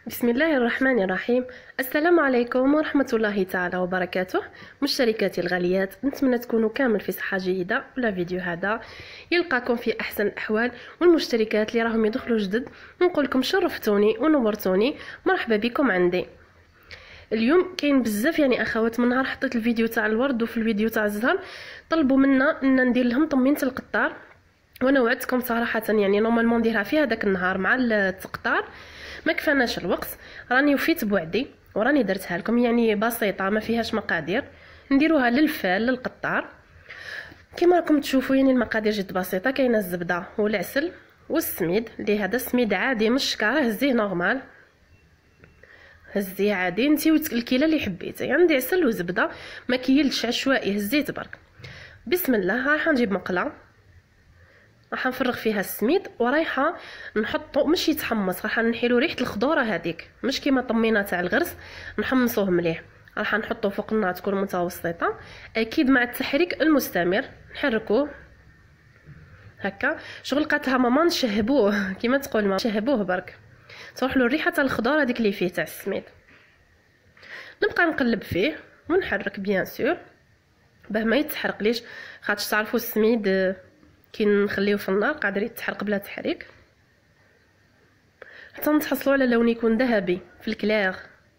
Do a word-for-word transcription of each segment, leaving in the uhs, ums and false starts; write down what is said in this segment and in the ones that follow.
بسم الله الرحمن الرحيم. السلام عليكم ورحمة الله تعالى وبركاته. مشتركاتي الغاليات، نتمنى تكونوا كامل في صحة جيدة. ولا فيديو هذا يلقاكم في أحسن الأحوال، والمشتركات اللي راهم يدخلوا جدد نقول لكم شرفتوني ونورتوني، مرحبا بكم عندي. اليوم كاين بزاف يعني اخوات، من نهار حطيت الفيديو تاع الورد وفي الفيديو تاع الزهر طلبوا منا ان ندير لهم طمينة القطار، وانا وعدتكم صراحه يعني نورمالمون نديرها في هذاك النهار مع التقطار، ما كفاناش الوقت. راني وفيت بوعدي وراني درتها لكم، يعني بسيطه ما فيهاش مقادير، نديروها للفال للقطار. كما راكم تشوفوا يعني المقادير جد بسيطه، كاينه الزبده والعسل والسميد، اللي هذا سميد عادي مش شكاره، هزيه نورمال، هزيه عادي انتي والكيله اللي حبيتي. عندي عسل وزبده، ما كيلتش عشوائي، هزيت برك. بسم الله. راح نجيب مقله، راح نفرغ فيها السميد ورايحه نحطو مش يتحمص، راح نحيلو ريحه الخضوره هذيك، مش كيما طمينه تاع الغرس، نحمصوه مليح. راح نحطو فوق النار تكون متوسطه، اكيد مع التحريك المستمر، نحركوه هكا. شغل قاتها ماما نشهبوه كيما تقول ما نشهبوه برك، تروح له الريحه تاع الخضره هذيك اللي فيه تاع السميد. نبقى نقلب فيه ونحرك بيان سور باه ما يتحرقليش، خاطش تعرفوا السميد كي نخليوه في النار قادر يتحرق بلا تحريك، حتى نتحصلوا على لون يكون ذهبي في الكلاغ.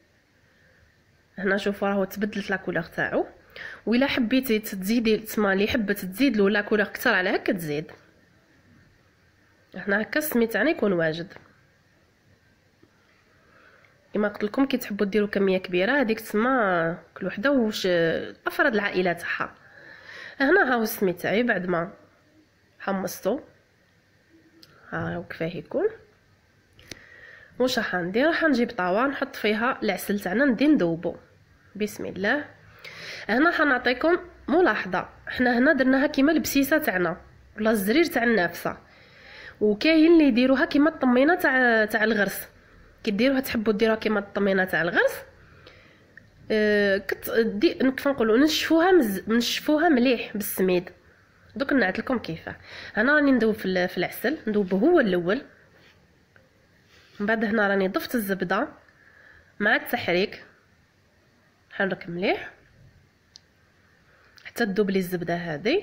هنا شوفوا راهو تبدلت لا كولور تاعو، وإلا حبيتي تزيدي تسمى اللي حبت تزيد له لا كولور اكثر على هكا تزيد. هنا هكا السميد تاعنا يكون واجد. كما قلت لكم كي تحبوا ديروا كميه كبيره هذيك تسمى كل وحده واش افراد العائله تاعها. هنا هاو السميد تاعي بعد ما حمصتو، ها كفاه يكون. واش راح ندير؟ راح نجيب طاوه نحط فيها العسل تاعنا ندير نذوبو. بسم الله. هنا حنعطيكم ملاحظه، حنا هنا درناها كيما البسيسه تاعنا ولا الزرير تاع النافسه، وكاين اللي يديروها كيما الطمينه تاع تاع الغرس. كي ديروها تحبوا ديروها كيما الطمينه تاع الغرس، أه كت دي كيف نقولوا نشفوها مز... نشفوها مليح بالسميد. دوك نعت لكم كيفاه. هنا راني ندوب في, في العسل، ندوبه هو الاول، من بعد هنا راني ضفت الزبده مع التحريك، نحرك مليح حتى تذوب لي الزبده هذه.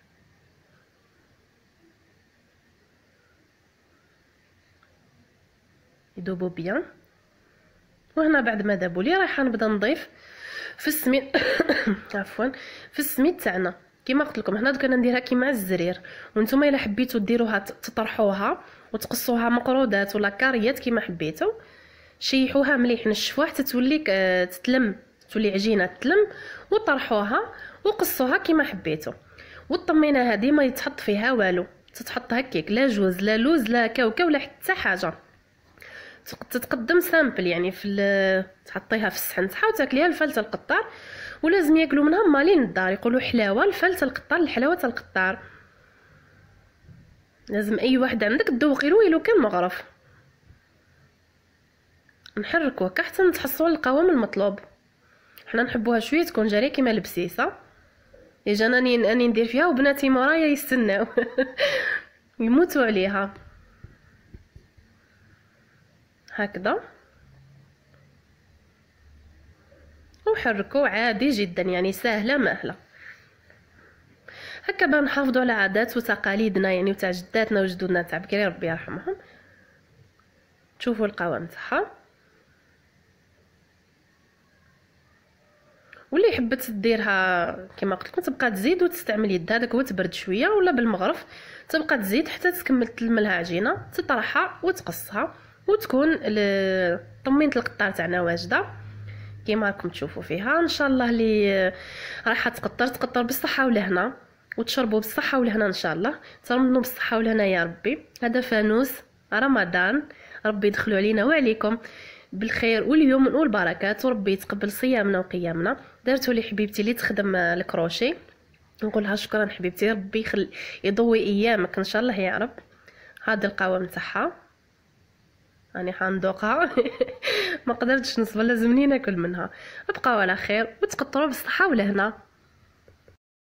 يذوبوا بيان. وهنا بعد ما ذابوا لي رايحه نبدا نضيف في السميد عفوا في السميد تاعنا. كما قلت لكم هنا دوك انا نديرها كيما الزرير، وانتم الا حبيتوا ديروها تطرحوها وتقصوها مقرودات ولا كاريات كيما حبيتوا، شيحوها مليح نشفوها حتى تولي تتلم، تولي عجينه تتلم، وطرحوها وقصوها كيما حبيتوا. والطمينه هذه ما يتحط فيها والو، تتحط هكاك، لا جوز لا لوز لا كاوكاو لا حتى حاجه، تتقدم سامبل يعني في تحطيها في الصحن تاعها وتاكليها الفلته القطار. ولازم ياكلوا منها مالين الدار، يقولوا حلاوه الفلته القطار، الحلاوه تاع القطار. لازم اي واحد عندك تذوقي له الا كان مغرف. نحركوا هكا حتى نتحصلوا على القوام المطلوب. حنا نحبوها شويه تكون جاريه كيما البسيسه. يجي انني اني ندير فيها وبناتي مورايا يستناو يموتوا عليها هكذا. وحركوا عادي جدا، يعني سهله ماهله هكا، باه نحافظوا على عادات وتقاليدنا يعني وتاع جداتنا وجدودنا تاع بكري ربي يرحمهم. تشوفوا القوام تاعها، واللي حبت ديرها كما قلت لكم تبقى تزيد وتستعمل يدها داك هو تبرد شويه، ولا بالمغرف تبقى تزيد حتى تكمل تلملها عجينه، تطرحها وتقصها وتكون طمينه القطار تاعنا واجده كيما راكم تشوفوا فيها. ان شاء الله اللي راح تقطر تقطر بالصحه والهنا، وتشربوا بالصحه والهنا ان شاء الله، ترمضوا بالصحه والهنا يا ربي. هذا فانوس رمضان، ربي يدخلوا علينا وعليكم بالخير واليمن والبركات، وربي يتقبل صيامنا وقيامنا. دارتوا لي حبيبتي اللي تخدم الكروشي نقولها شكرا حبيبتي، ربي يخل يضوي ايامك ان شاء الله يا رب. هذا القوام تاعها راني حندوقها ما قدرتش نصبر، لازمني ناكل منها. ابقاو على خير وتقطروا بالصحه والهنا.